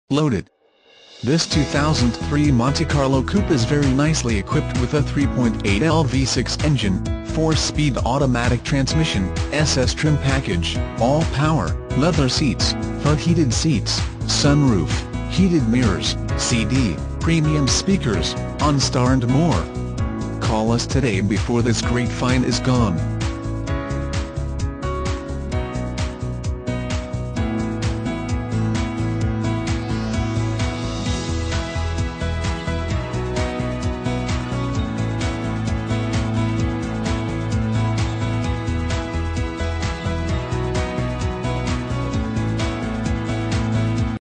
loaded. This 2003 Monte Carlo Coupe is very nicely equipped with a 3.8L V6 engine, 4-speed automatic transmission, SS trim package, all-power, leather seats, front heated seats, sunroof, heated mirrors, CD, premium speakers, OnStar and more. Call us today before this great find is gone.